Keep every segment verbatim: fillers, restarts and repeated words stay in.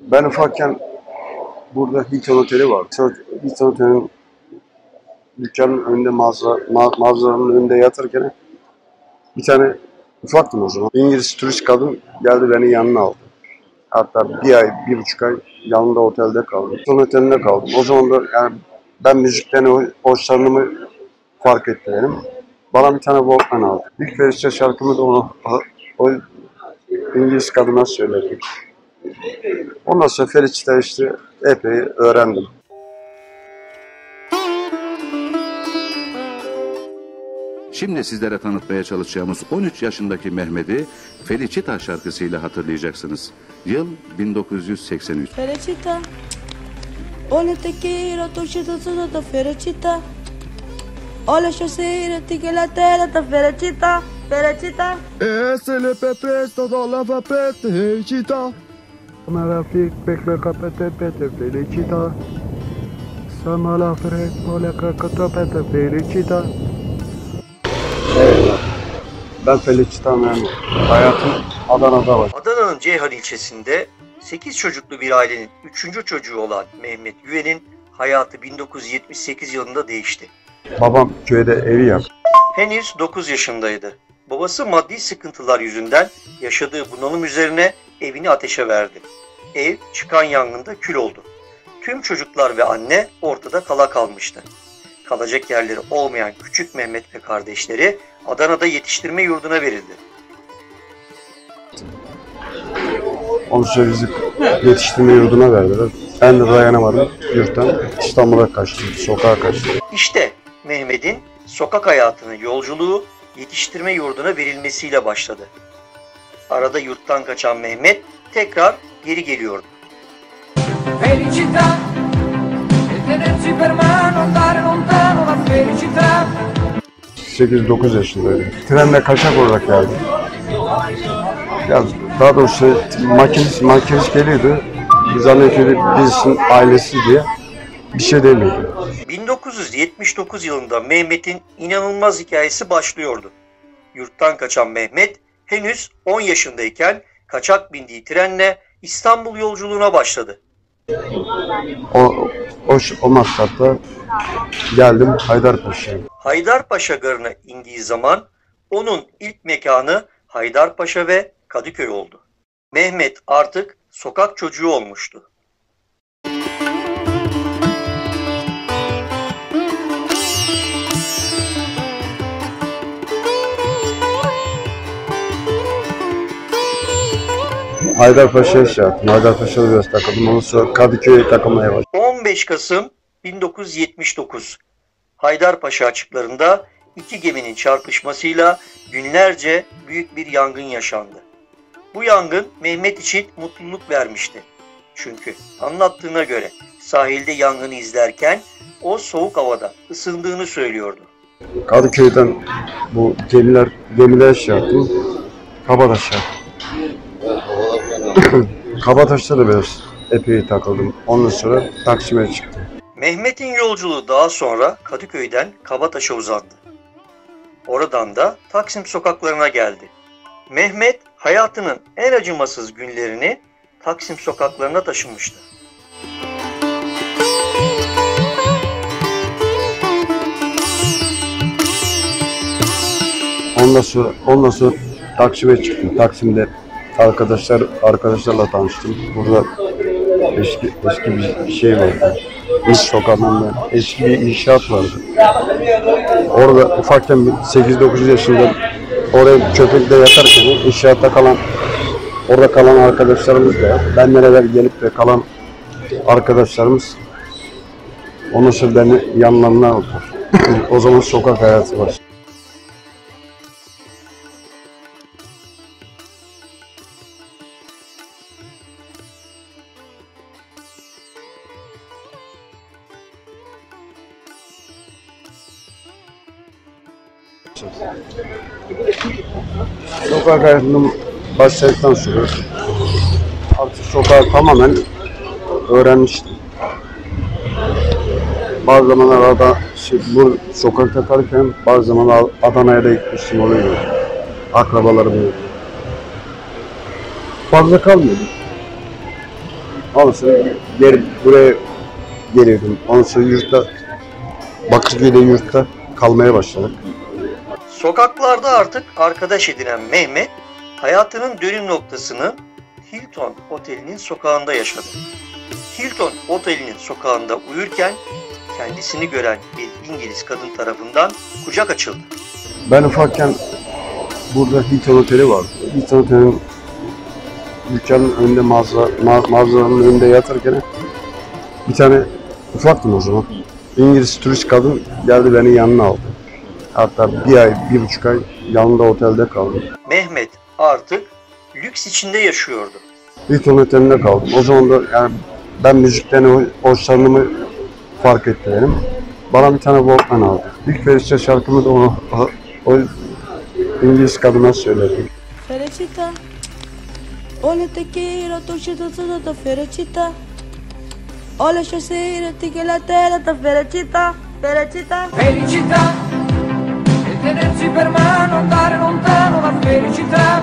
Ben ufakken burada Hilton Oteli var. Hilton Oteli'nin dükkanın önünde, mağaza, ma mağazanın önünde yatırken bir tane ufaktım o zaman. İngiliz turist kadın geldi beni yanına aldı. Hatta bir ay, bir buçuk ay yanında otelde kaldım. Hilton Oteli'nde kaldım. O zaman da yani ben müzikten hoşlandığımı fark etti benim. Bana bir tane Walkman aldı. İlk Feritçe şarkımı da onu, o İngiliz kadına söyledim. Ondan sonra Feritçe'de işte epey öğrendim. Şimdi sizlere tanıtmaya çalışacağımız on üç yaşındaki Mehmet'i Felicita şarkısıyla hatırlayacaksınız. Yıl bin dokuz yüz seksen üç. Felicita, ole te quiero, tu chita todo ta Felicita. Ole yo sé ti que la tela ta Felicita, Felicita. Es el pepe todo la Felicita. Mala fik bekle kapete pete Felicita. Samala fred ole kakata pete Felicita. Evet. Ben Felicita memnunum. Hayatım Adana'da var. Adana'nın Ceyhan ilçesinde sekiz çocuklu bir ailenin üçüncü çocuğu olan Mehmet Yüven'in hayatı bin dokuz yüz yetmiş sekiz yılında değişti. Babam köyde evi yaptı. Henüz dokuz yaşındaydı. Babası maddi sıkıntılar yüzünden yaşadığı bunalım üzerine evini ateşe verdi. Ev çıkan yangında kül oldu. Tüm çocuklar ve anne ortada kala kalmıştı. Kalacak yerleri olmayan küçük Mehmet ve kardeşleri Adana'da yetiştirme yurduna verildi. Onun sonra bizi yetiştirme yurduna verdiler. Ben de dayanamadım. Yurttan İstanbul'a kaçtım, sokağa kaçtım. İşte Mehmet'in sokak hayatının yolculuğu yetiştirme yurduna verilmesiyle başladı. Arada yurttan kaçan Mehmet tekrar geri geliyordu. Felicità, e tenerci per mano, andare lontano la felicità. sekiz dokuz yaşındaydım. Trenle kaçak olarak geldim. Ya daha doğrusu makinist, makinist geliyordu. Biz zannediyorduk birisinin ailesi diye bir şey demiyordu. bin dokuz yüz yetmiş dokuz yılında Mehmet'in inanılmaz hikayesi başlıyordu. Yurttan kaçan Mehmet henüz on yaşındayken kaçak bindiği trenle İstanbul yolculuğuna başladı. O, o, o maksatla geldim Haydarpaşa'ya. Haydarpaşa Garı'na indiği zaman onun ilk mekanı Haydarpaşa ve Kadıköy oldu. Mehmet artık sokak çocuğu olmuştu. Haydarpaşa'ya şey yaptım. Haydarpaşa'da biraz takıldım. Ondan sonra Kadıköy'e takılmaya başladım. on beş Kasım bin dokuz yüz yetmiş dokuz Haydarpaşa açıklarında iki geminin çarpışmasıyla günlerce büyük bir yangın yaşandı. Bu yangın Mehmet için mutluluk vermişti. Çünkü anlattığına göre sahilde yangını izlerken o soğuk havada ısındığını söylüyordu. Kadıköy'den bu gemiler, gemiler şey yaptım. Kabataş'a. Kabataş'ta da biraz epey takıldım. Ondan sonra Taksim'e çıktım. Mehmet'in yolculuğu daha sonra Kadıköy'den Kabataş'a uzandı. Oradan da Taksim sokaklarına geldi. Mehmet hayatının en acımasız günlerini Taksim sokaklarına taşımıştı. Ondan sonra, ondan sonra Taksim'e çıktım. Taksim'de arkadaşlar arkadaşlarla tanıştım. Burada eski eski bir şey vardı. İş sokağında eski bir inşaat vardı. Orada ufakken sekiz dokuz yaşında oraya köpekle yatarken inşaatta kalan orada kalan arkadaşlarımız da benle beraber gelip de kalan arkadaşlarımız ondan sonra beni yanlarına aldı. O zaman sokak hayatı var. Sokak hayatından başladıktan sonra artık sokağı tamamen öğrenmiştim. Bazı zamanlar da şey, bu sokakta kalırken bazı zamanlar Adana'ya da gitmiştim oluyor. Akrabalarım yok. Fazla kalmıyordum. Ondan sonra geri buraya geliyordum. Ondan sonra yurtta, Bakırköy'de yurtta kalmaya başladık. Sokaklarda artık arkadaş edinen Mehmet, hayatının dönüm noktasını Hilton Oteli'nin sokağında yaşadı. Hilton Oteli'nin sokağında uyurken kendisini gören bir İngiliz kadın tarafından kucak açıldı. Ben ufakken burada Hilton Oteli vardı. Hilton Oteli'nin dükkanın önünde, mağaza, ma mağazaların önünde yatırken bir tane ufaktım o zaman. İngiliz turist kadın geldi beni yanına aldı. Hatta bir ay, bir buçuk ay yanında otelde kaldım. Mehmet artık lüks içinde yaşıyordu. Hilton Oteli'nde kaldım. O zaman da yani ben müzikten hoşlandığımı fark etti benim. Bana bir tane Walkman aldı. İlk Felicita şarkımı da o, o, o İngiliz kadına söyledim. Felicita, ole te quiero, tu chita ta felicita. Ole yo sei ti che la terra ta felicita, felicita. Felicità e tenerci per mano, andare lontano la felicità.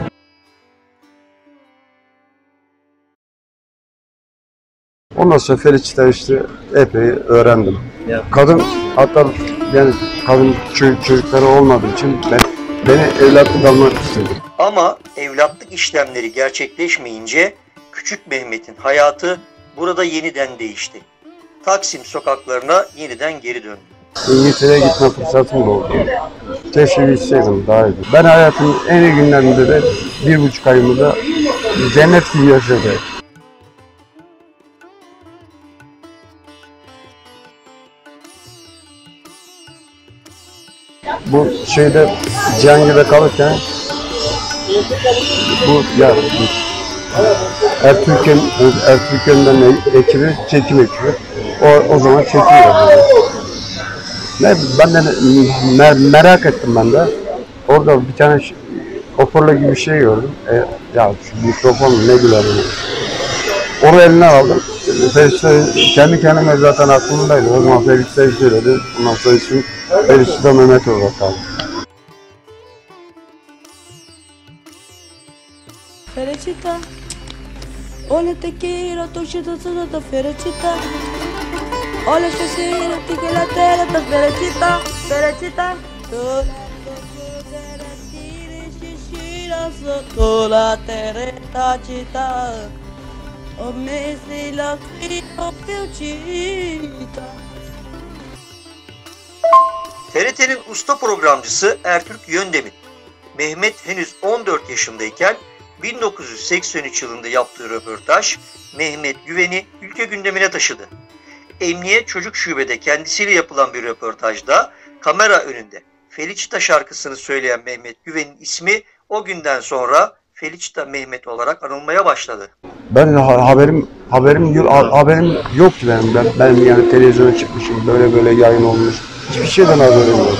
Ondan sonra Felicita işte epey öğrendim. Kadın hatta yani kadın çocukları olmadığı için ben, beni evlatlık almak istedi. Ama evlatlık işlemleri gerçekleşmeyince küçük Mehmet'in hayatı burada yeniden değişti. Taksim sokaklarına yeniden geri döndü. İngiltere'ye gitme fırsatım da oldu. Keşke gitseydim daha iyiydi. Ben hayatımın en iyi günlerinde de bir buçuk ayımı da cennet gibi yaşadım. Bu şeyde Cihangir'de kalırken bu ya Ertürk'ün Ertürk'ünden ekibi, çekim ekibi. O, o zaman çekiyordu. Ne ben de mer merak ettim ben de. Orada bir tane hoparlör gibi bir şey gördüm. E, ya şu mikrofon ne güzel. Onu eline aldım. Felicita kendi kendime zaten aklımdaydı. O zaman Felicita'yı söyledi. Ondan sonra ismi Felicita Mehmet olarak kaldı. Felicita, ole te quiero, tu chita ta felicita. Ole yo sei ti che la terra ta felicita, felicita. Sotto la terra città, ho messo la fino più città. T R T'nin usta programcısı Ertürk Yöndem'in Mehmet henüz on dört yaşındayken bin dokuz yüz seksen üç yılında yaptığı röportaj Mehmet Güven'i ülke gündemine taşıdı. Emniyet Çocuk Şube'de kendisiyle yapılan bir röportajda kamera önünde Felicita şarkısını söyleyen Mehmet Güven'in ismi o günden sonra Felicita Mehmet olarak anılmaya başladı. Ben haberim haberim haberim yoktu benim. Ben, ben yani televizyona çıkmışım, böyle böyle yayın olmuş. Hiçbir şeyden haberim yok.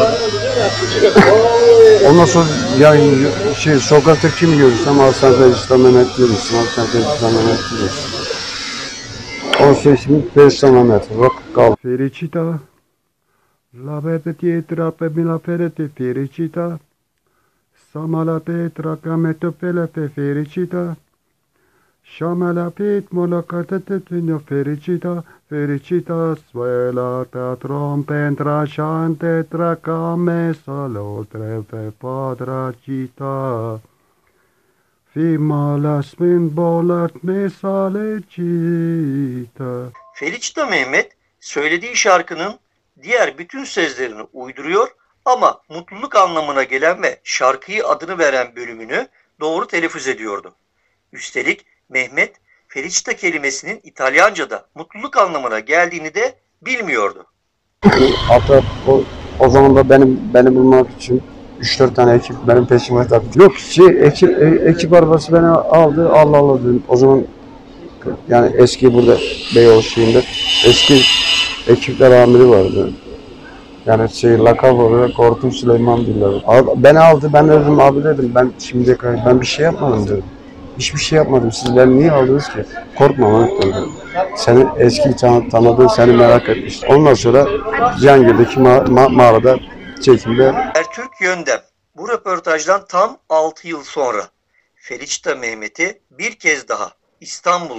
Ondan sonra yani şey sokakta kim görürsem Aslan Felicita Mehmet görürsün, Aslan Felicita Mehmet görürsün. Onun sonra ismi Felicita Mehmet. Bak kal. Felicita, la vede dietro per mi la ferete felicita. Sama la petra che metto pelle per felicita. Shama la pit mola catetetino felicita. Felicita suela ta trompen trasciante tra came salo tre pe padra cita. Fima la smin bolart me sale cita. Felicita Mehmet söylediği şarkının diğer bütün sözlerini uyduruyor ama mutluluk anlamına gelen ve şarkıyı adını veren bölümünü doğru telaffuz ediyordu. Üstelik Mehmet Felicita kelimesinin İtalyanca'da mutluluk anlamına geldiğini de bilmiyordu. Hatta o, o zaman da benim beni bulmak için üç dört tane ekip benim peşime taktı. Yok şey ekip e, ekip arabası beni aldı. Allah Allah dedim. O zaman yani eski burada Beyoğlu şeyinde eski ekipler amiri vardı. Yani şey lakab olarak Ortun Süleyman diyorlar. Beni aldı, ben dedim abi dedim ben şimdiye kadar ben bir şey yapmadım dedim. Hiçbir şey yapmadım. Siz beni niye aldınız ki? Korkma Mehmet dedim. Seni eski tan tanıdığın seni merak etmiştim. Ondan sonra Cihangir'deki ma ma mağarada çekimde. Ertürk Yöndem bu röportajdan tam altı yıl sonra Felicita Mehmet'i bir kez daha İstanbul'da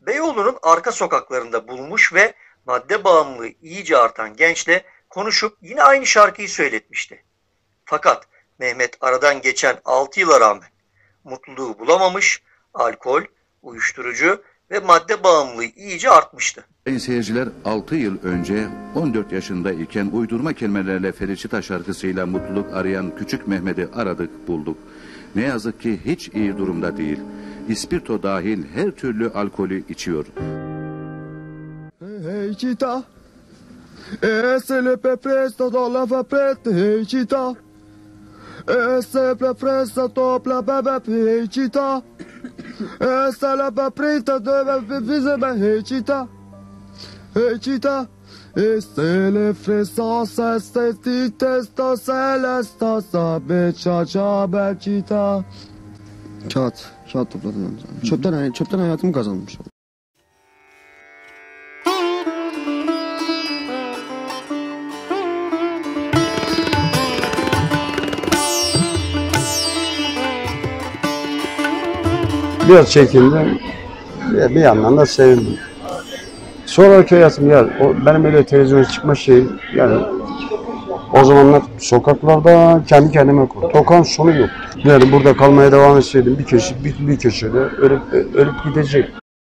Beyoğlu'nun arka sokaklarında bulmuş ve madde bağımlılığı iyice artan gençle konuşup yine aynı şarkıyı söyletmişti. Fakat Mehmet aradan geçen altı yıla rağmen mutluluğu bulamamış, alkol, uyuşturucu ve madde bağımlılığı iyice artmıştı. Sayın seyirciler, altı yıl önce on dört yaşında iken uydurma kelimelerle Felicita şarkısıyla mutluluk arayan küçük Mehmet'i aradık, bulduk. Ne yazık ki hiç iyi durumda değil. İspirto dahil her türlü alkolü içiyor. Felicita, ese le presto do la fapete, Felicita, ese le presto topla bebe, Felicita, ese le presto de bebe, Felicita, Felicita, ese le presto se ti testo celesta sabe cha Felicita. Kağıt, kağıt topladım. Çöpten, çöpten hayatımı kazanmış. Biraz çekindim. Bir yandan da sevindim. Sonraki hayatım ya, o benim öyle televizyona çıkma şeyim yani o zamanlar sokaklarda kendi kendime koydum. Tokan sonu yok. Yani burada kalmaya devam etseydim bir köşe bir, bir köşede ölüp ölüp gidecek.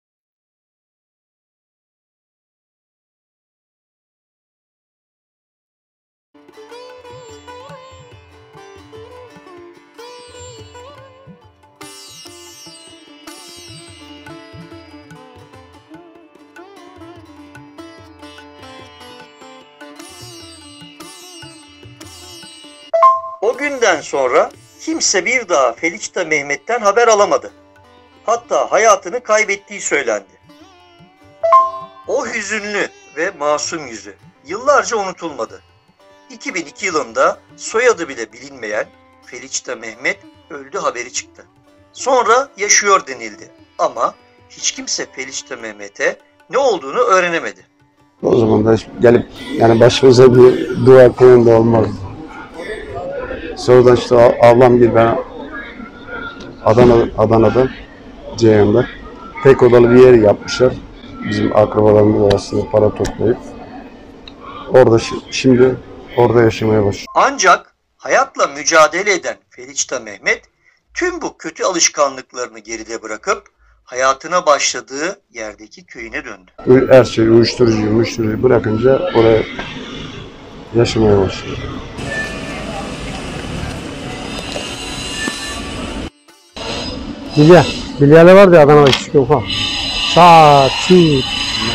O günden sonra kimse bir daha Felicita Mehmet'ten haber alamadı. Hatta hayatını kaybettiği söylendi. O hüzünlü ve masum yüzü yıllarca unutulmadı. iki bin iki yılında soyadı bile bilinmeyen Felicita Mehmet öldü haberi çıktı. Sonra yaşıyor denildi ama hiç kimse Felicita Mehmet'e ne olduğunu öğrenemedi. O zaman da gelip yani başımıza bir dua koyun da olmaz. Sonradan işte ablam bir ben Adana, Adana'da Ceyhan'da tek odalı bir yer yapmışlar. Bizim akrabalarımız arasında para toplayıp orada şimdi orada yaşamaya başlıyor. Ancak hayatla mücadele eden Felicita Mehmet tüm bu kötü alışkanlıklarını geride bırakıp hayatına başladığı yerdeki köyüne döndü. Her şeyi uyuşturucu, uyuşturucu bırakınca oraya yaşamaya başlıyor. Bilye. Bilyeler vardı ya Adana'da küçük ufak. Saat, çiğ.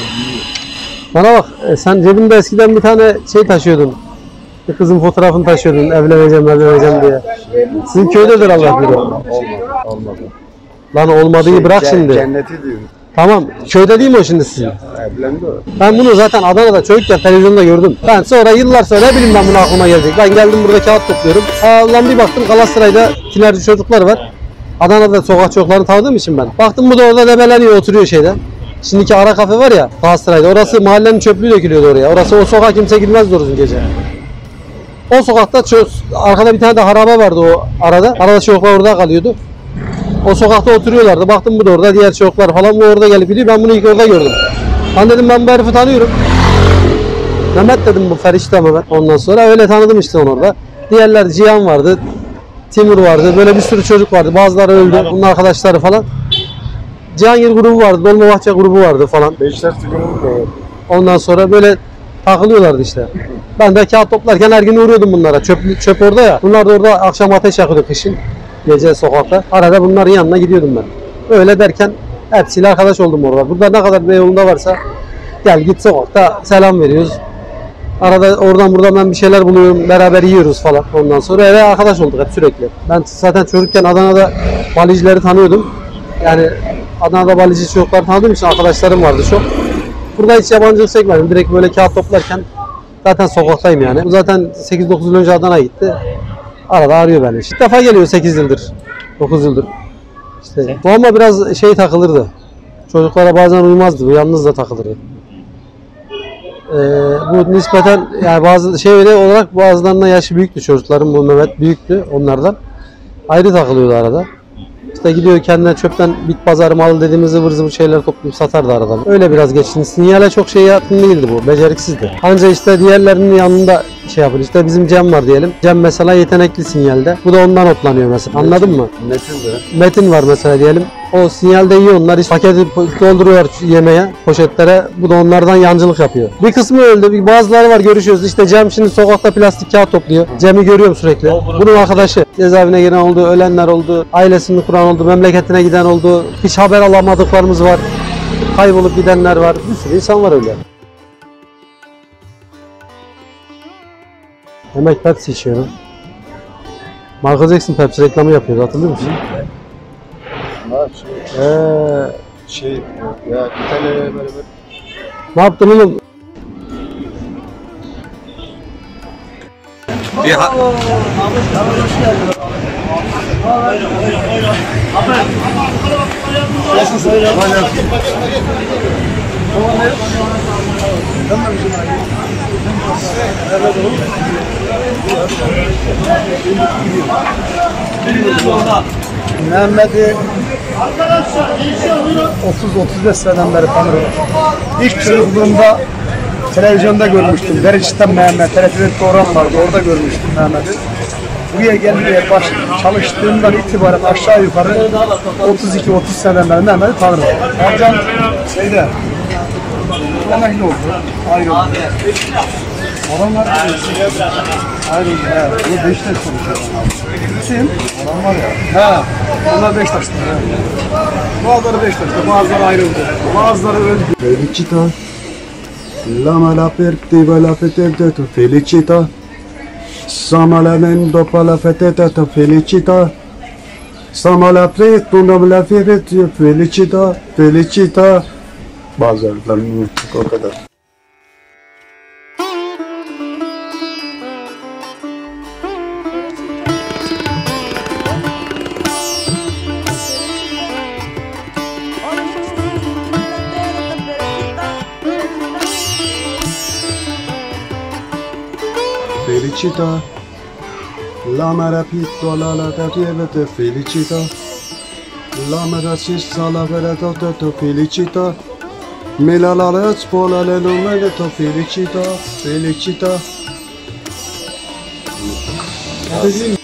Bana bak, e, sen cebinde eskiden bir tane şey taşıyordun. Bir kızın fotoğrafını taşıyordun, evleneceğim, evleneceğim diye. Sizin köydedir Allah bilir. Olmadı, olmadı. Lan olmadığı Şey, bırak ce- şimdi. Cenneti diyorum. Tamam, köyde değil mi o şimdi sizin? Evlendi o. Ben bunu zaten Adana'da çocukken televizyonda gördüm. Ben sonra yıllar sonra ne bileyim ben bunu aklıma gelecek. Ben geldim burada kağıt topluyorum. Allah'ım bir baktım Galatasaray'da tinerci çocuklar var. Adana'da sokak çocuklarını tanıdığım için ben. Baktım bu da orada debeleniyor, oturuyor şeyde. Şimdiki ara kafe var ya Galatasaray'da. Orası mahallenin çöplüğü dökülüyordu oraya. Orası o sokağa kimse girmez doğrusu gece. O sokakta çö- arkada bir tane de harabe vardı o arada. Arada çocuklar orada kalıyordu. O sokakta oturuyorlardı. Baktım bu da orada, diğer çocuklar falan bu orada gelip gidiyor. Ben bunu ilk orada gördüm. Ben dedim ben bu herifi tanıyorum. Mehmet dedim, bu Felicita Mehmet. Ondan sonra öyle tanıdım işte onu orada. Diğerler Cihan vardı. Timur vardı. Böyle bir sürü çocuk vardı. Bazıları öldü. Bunun arkadaşları falan. Cihangir grubu vardı. Dolmabahçe grubu vardı falan. Beşiktaş grubu da var. Ondan sonra böyle takılıyorlardı işte. Ben de kağıt toplarken her gün uğruyordum bunlara. Çöp, çöp orada ya. Bunlar da orada akşam ateş yakıyordu kışın. Gece sokakta. Arada bunların yanına gidiyordum ben. Öyle derken hepsiyle arkadaş oldum orada. Burada ne kadar Beyoğlu'nda varsa gel git sokakta selam veriyoruz. Arada oradan buradan ben bir şeyler buluyorum. Beraber yiyoruz falan. Ondan sonra öyle arkadaş olduk hep sürekli. Ben zaten çocukken Adana'da balicileri tanıyordum. Yani Adana'da balici çocuklar tanıdığım için arkadaşlarım vardı çok. Burada hiç yabancılık çekmedim. Direkt böyle kağıt toplarken zaten sokaktayım yani. Bu zaten sekiz dokuz yıl önce Adana'ya gitti. Arada arıyor beni. İlk defa geliyor sekiz yıldır. dokuz yıldır. İşte bu ama biraz şey takılırdı. Çocuklara bazen uymazdı. Bu yalnız da takılırdı. Ee, bu nispeten yani bazı şey öyle olarak bazılarına yaşı büyüktü çocukların. Bu Mehmet büyüktü onlardan. Ayrı takılıyordu arada. İşte gidiyor kendine çöpten bit pazarı malı dediğimiz ıvır zıvır şeyler toplayıp satardı arada. Öyle biraz geçti. Sinyale çok şey yatkın değildi bu. Beceriksizdi. Anca işte diğerlerinin yanında şey yapıyor. İşte bizim Cem var diyelim. Cem mesela yetenekli sinyalde. Bu da ondan otlanıyor mesela. Anladın mı? Metin de. Metin var mesela diyelim. O sinyalde iyi onlar. Paketi dolduruyor yemeğe, poşetlere. Bu da onlardan yancılık yapıyor. Bir kısmı öldü. Bir bazıları var görüşüyoruz. İşte Cem şimdi sokakta plastik kağıt topluyor. Cem'i görüyorum sürekli. Bunun arkadaşı. Cezaevine giren oldu, ölenler oldu, ailesini kuran oldu, memleketine giden oldu. Hiç haber alamadıklarımız var. Kaybolup gidenler var. Bir sürü insan var öyle. Yemek Pepsi içiyorum. Michael Jackson Pepsi reklamı yapıyordu, hatırlıyor musun? Ha, şey, Eee şey ya bir tane böyle böyle. ne yaptın oğlum? Bir ha Mehmet'i otuz otuz beş seneden beri tanırım. İlk çocukluğumda televizyonda görmüştüm. Deriç'ten Mehmet, T R T'de program vardı. Orada görmüştüm Mehmet'i. Buraya gelmeye baş, çalıştığımdan itibaren aşağı yukarı otuz iki otuz seneden beri Mehmet'i tanırım. Ercan şeyde emekli oldu. Ayrıldı. Adamlar ayrıldı. He. Bu Beşiktaş konuşuyor. Kim? Adam var ya. He. Onlar Beşiktaş'ta. Bazıları Beşiktaş'ta, bazıları ayrıldı. Bazıları öldü. Felicita. La la pertiva la fetete to felicita. Samalamento pa la fetete to felicita. Samala preto la fetete felicita. Felicita. Bazılarından o kadar. Felicita, la marapito la la ta te felicita, la marasista la vera ta te felicita, me la la la spola le lume te felicita, felicita.